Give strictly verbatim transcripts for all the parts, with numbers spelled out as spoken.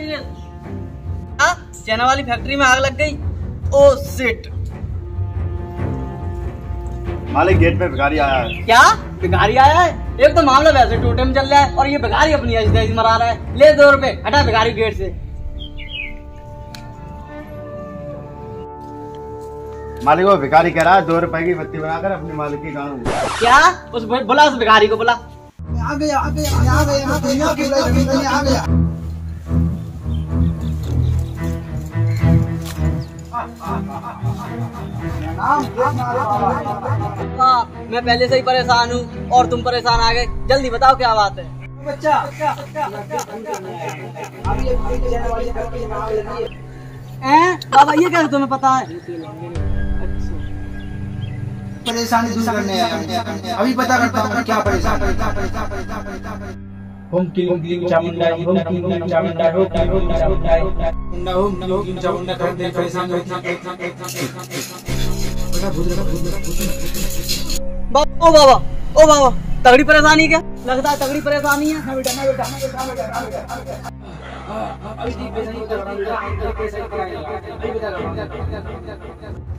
Material. हाँ, चैना वाली फैक्ट्री में आग लग गई। Oh shit. मालिक गेट पे भिखारी आया है। क्या भिखारी आया है? एक तो मामला वैसे टोटे में चल रहा है और ये भिखारी अपनी ऐसी मरा रहा है। ले दो रुपए, हटा भिखारी गेट से। मालिक वो भिखारी कह रहा है दो रुपए की बत्ती बनाकर अपनी मालिक की गाँव। क्या? उस बुला उस भिखारी को बुला। आ गया आ गया आ गया आ गया आ गया। हाँ, मैं पहले से ही परेशान हूँ और तुम परेशान आ गए। जल्दी बताओ क्या बात है। बच्चा बाबा ये कैसे तुम्हें पता है? परेशानी दूर करने आया। अभी पता करता हूँ क्या परेशानी। होम क्लीन क्लीन चामुंडा होम क्लीन चामुंडा हो हो चामुंडा मुंडा होम क्लीन चामुंडा कर दे परेशान बाबा। ओ बाबा ओ बाबा, तगड़ी परेशानी क्या? लगता है तगड़ी परेशानी है। बेटा ना बेटा ना बेटा बेटा बेटा अभी ठीक है नहीं कर रहा है कैसे कराएगा अभी बता रहा हूं।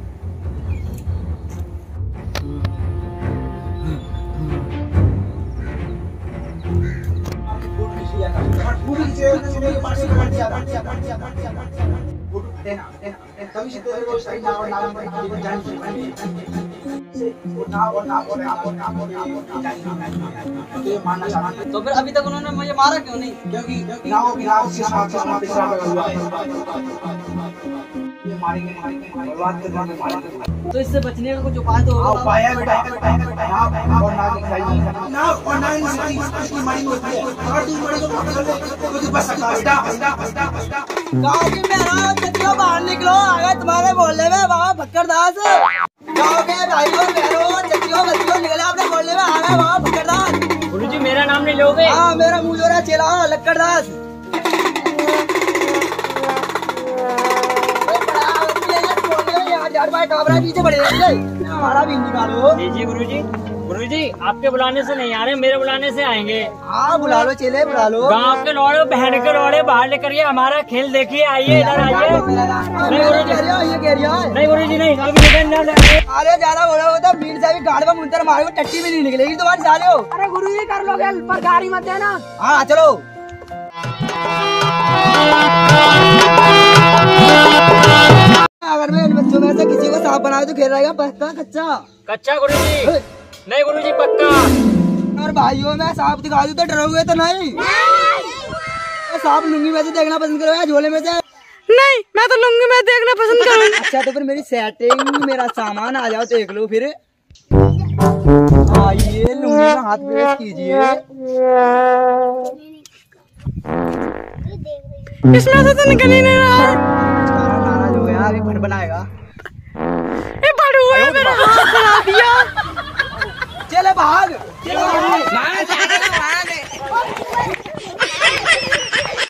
पूरी जेल में सुने के पास से काट दिया काट दिया काट दिया काट दिया काट दिया फोटो हटे ना हटे ना तभी से तेरे को साइड नाम नाम पर जान से वो ना वो ना वो ना वो ना वो ना तो ये मानना चाहता है। तो फिर अभी तक उन्होंने मुझे मारा क्यों नहीं? क्योंकि नाव की नाव के साथ साथ पिछड़ा लगा हुआ है। ये मारेंगे मारेंगे बर्बाद कर देंगे मारेंगे। तो इससे बचने का कुछ उपाय तो होगा। उपाय है बेटा हां और ना दिखाई ना और ना इसकी मारी होती है और तू बड़े को पकड़ ले बस बेटा बेटा बेटा बेटा गांव के मेरा चतियो बाहर निकलो। आगे तुम्हारे बोलने में बाबा भक्करदास। गांव के भाइयों बहनों चतियो बच्चियों निकले आपने बोलने में। आ गए बाबा भक्करदास। गुरुजी मेरा नाम नहीं लोगे? हाँ, मेरा मुंह जो रहा चेला लक्कड़दास। पीछे बड़े हमारा भी निकालो। लीजिए गुरुजी। गुरुजी आपके बुलाने से नहीं आ रहे, मेरे बुलाने से आएंगे। हाँ बुला लो चेले बुला लो। गांव के लौड़े बहन के लौड़े बाहर लेकर ये हमारा खेल देखिए। आइए इधर आइए। नहीं गुरुजी नहीं गुरुजी नहीं अभी इधर। अरे ज्यादा बोला होता भीड़ से भी गाड़ में मुंतर मारे टट्टी भी नहीं निकलेगी तुम्हारे साले हो। अरे गुरुजी कर लोगे पर गाड़ी मत देना। हाँ चलो। अगर मैं इन बच्चों में से किसी को सांप बनाए तो खेल रहेगा पक्का कच्चा? कच्चा गुरुजी नहीं गुरुजी पक्का। और भाइयों में सांप दिखा दूं तो डरोगे तो नहीं? तो सांप लुंगी में से देखना पसंद करोगे या झोले में से? नहीं, मैं तो लुंगी में देखना पसंद करूंगा। अच्छा तो फिर मेरी सेटिंग मेरा सामान आ जाओ देख लो फिर। आइए लुंगी में हाथ प्रेस कीजिए। इसमें से तो निकल ही नहीं रहा है। नाराज हो गया अभी फट बनाएगा।